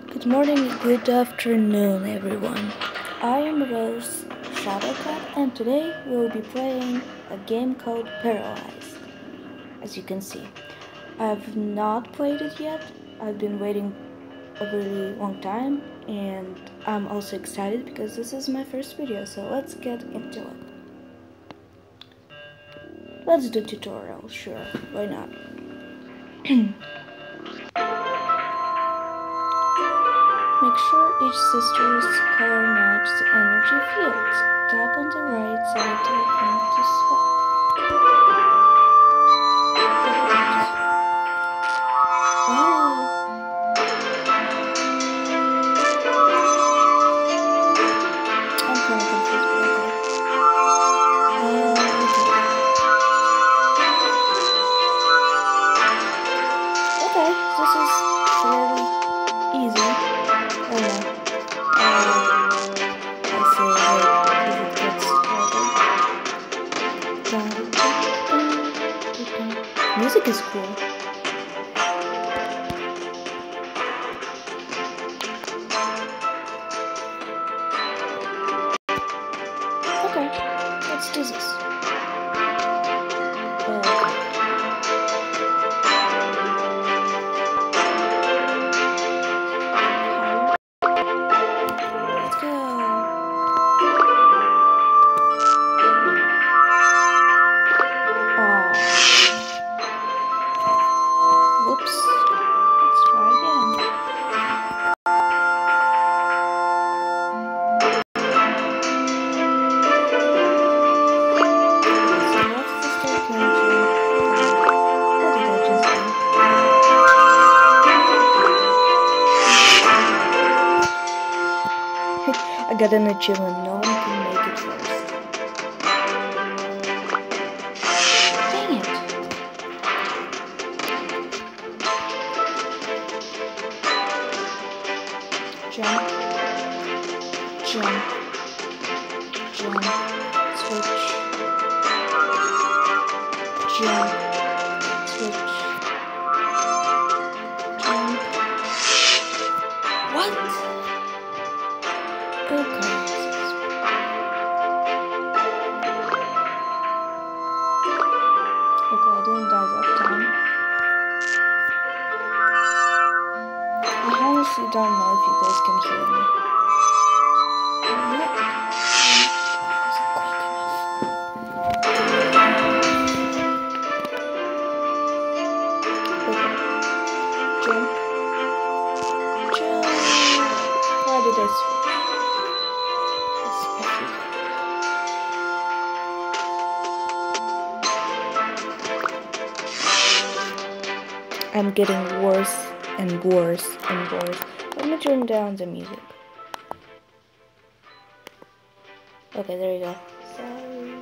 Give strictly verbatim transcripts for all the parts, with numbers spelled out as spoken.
Good morning, good afternoon, everyone. I am Rose Shadowcat, and today we will be playing a game called Parallyzed. As you can see, I've not played it yet. I've been waiting a really long time, and I'm also excited because this is my first video, so let's get into it. Let's do tutorial, sure, why not? Make sure each sister's color matches the energy fields. Tap on the right side to attempt to swap. Oh! I'm kind of confused, but okay. Oh, okay. Okay, this is fairly easy. Oh no. Uh, I say that if it gets harder. Music is cool. Okay, let's do this. I got an achievement, no one can make it first. Dang it! Jump, jump, jump, switch, jump, switch, jump. What? Okay. Okay, I didn't die that time. I honestly don't know if you guys can hear me. I'm not. That wasn't quick enough. Okay. Jump. Jump. Why did I switch? I'm getting worse and worse and worse. Let me turn down the music. Okay, there you go. Sorry.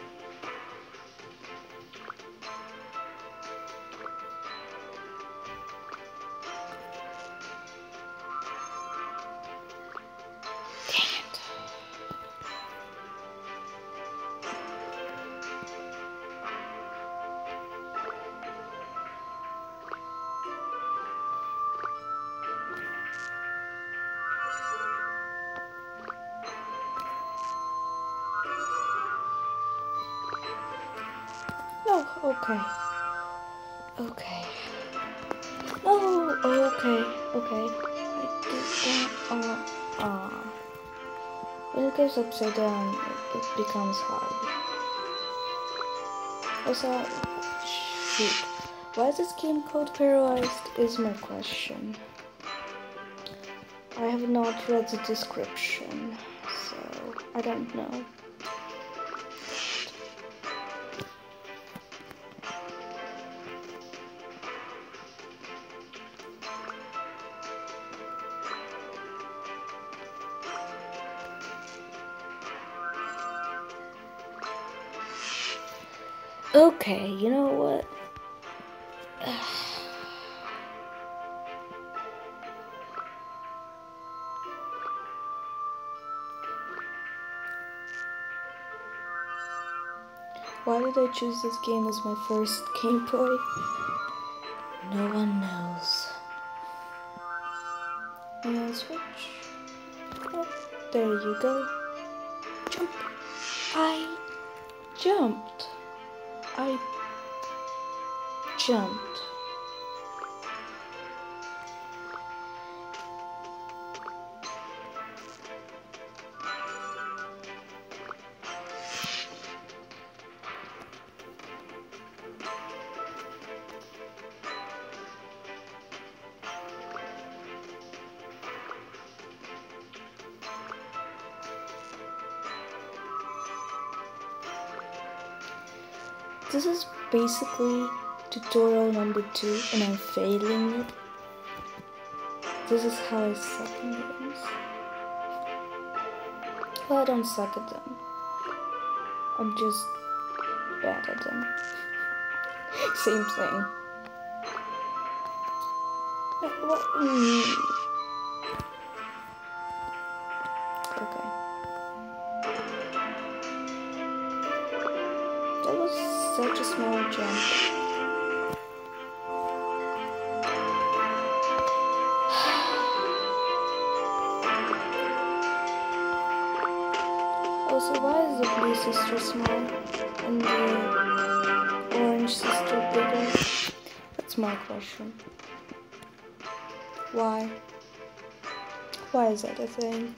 Dang it. Oh, okay. Okay. Oh, okay, okay. I did that. Uh, uh. When it goes upside down, it, it becomes hard. Also, shoot. Why is this game called Parallyzed is my question. I have not read the description, so I don't know. Okay, you know what? Why did I choose this game as my first gameplay? No one knows. And switch. Oh, there you go. Jump. I jumped. I jumped. This is basically tutorial number two and I'm failing it. This is how I suck in games. Well, I don't suck at them. I'm just bad at them. Same thing. What? Mm. Okay. That was such a small jump. Also, why is the blue sister small and the orange sister bigger? That's my question. Why? Why is that a thing?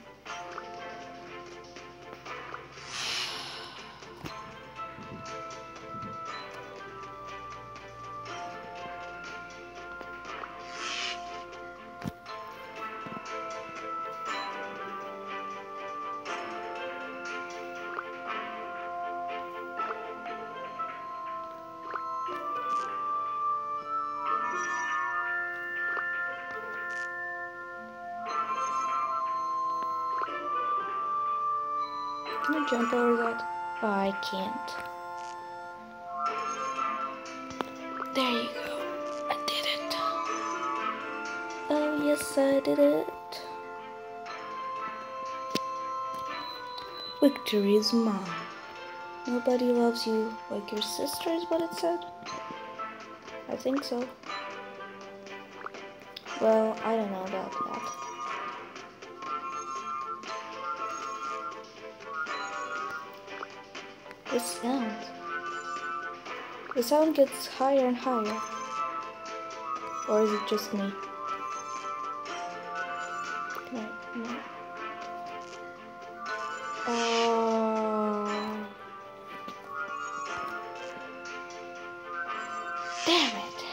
Can I jump over that? Oh, I can't. There you go. I did it. Oh, yes, I did it. Victory is mine. Nobody loves you like your sister is what it said? I think so. Well, I don't know about that. The sound. The sound gets higher and higher. Or is it just me? Can I, no. Oh. Damn it.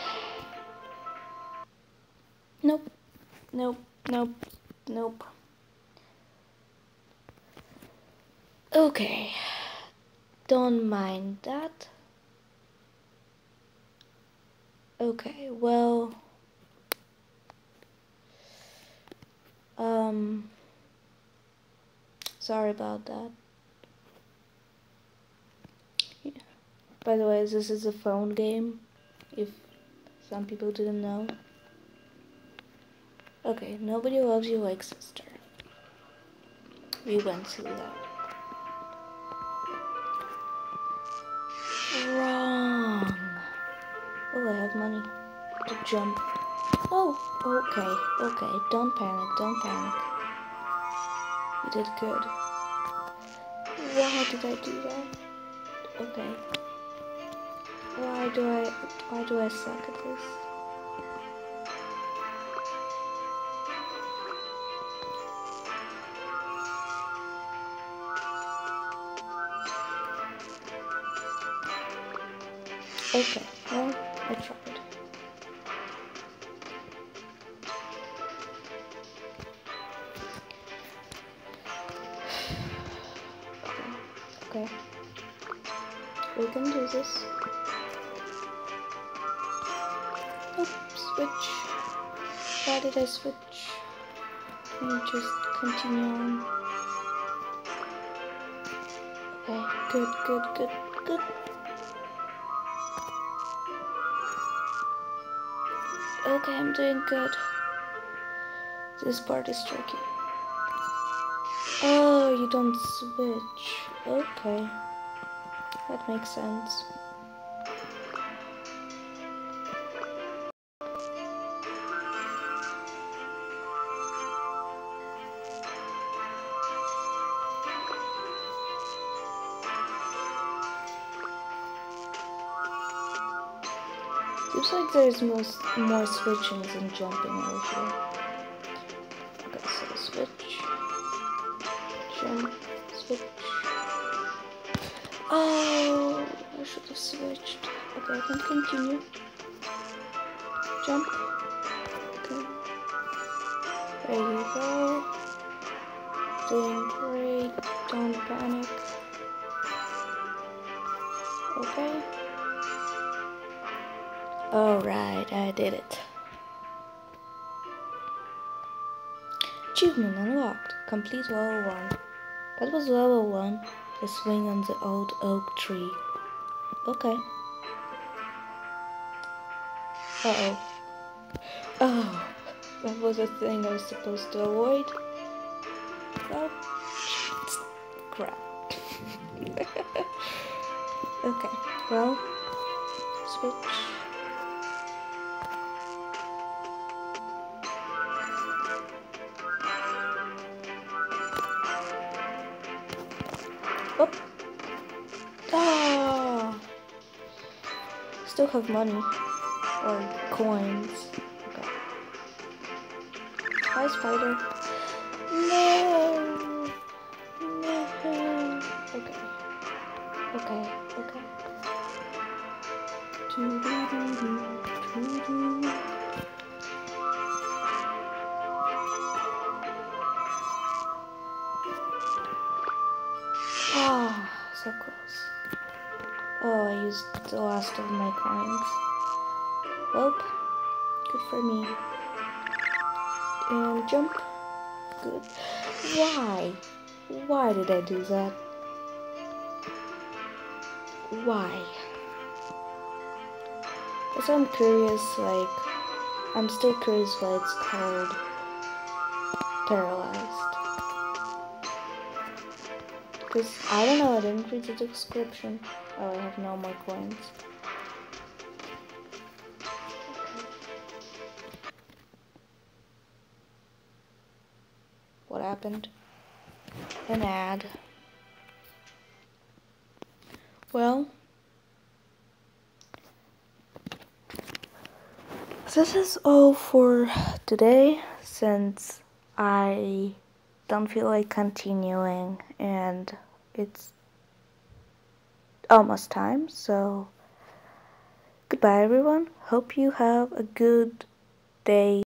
Nope. Nope. Nope. Nope. Okay. Don't mind that. Okay, well, um, sorry about that. Yeah. By the way, this is a phone game, if some people didn't know. Okay, nobody loves you like sister. We went through that. Wrong. Oh, I have money to jump. Oh, okay, okay. Don't panic, don't panic. You did good. Why did I do that? Okay. Why do I, why do I suck at this? Okay, well, I tried. Okay. We can do this. Oops, switch. Why did I switch? Can you just continue on? Okay, good, good, good, good. Okay, I'm doing good. This part is tricky. Oh, you don't switch. Okay. That makes sense. Seems like there's most, more switching than jumping over here. Okay, so switch, jump, switch. Oh, I should have switched. Okay, I can continue. Jump. Okay. There you go. Doing great. Don't panic. Okay. Alright, I did it. Achievement unlocked. Complete level one. That was level one. The swing on the old oak tree. Okay. Uh-oh. Oh, that was a thing I was supposed to avoid. Well, crap. Okay, well, switch. Oh. Ah. Still have money or coins. Okay. Hi, spider. No. No. Okay. Okay. Okay. Ah, so close. Oh, I used the last of my coins. Well, good for me. And jump. Good. Why? Why did I do that? Why? Guess I'm curious, like, I'm still curious why it's called Parallyzed. Because, I don't know, I didn't read the description. Oh, I have no more coins. What happened? An ad. Well, this is all for today, since I don't feel like continuing and it's almost time, so goodbye everyone. Hope you have a good day.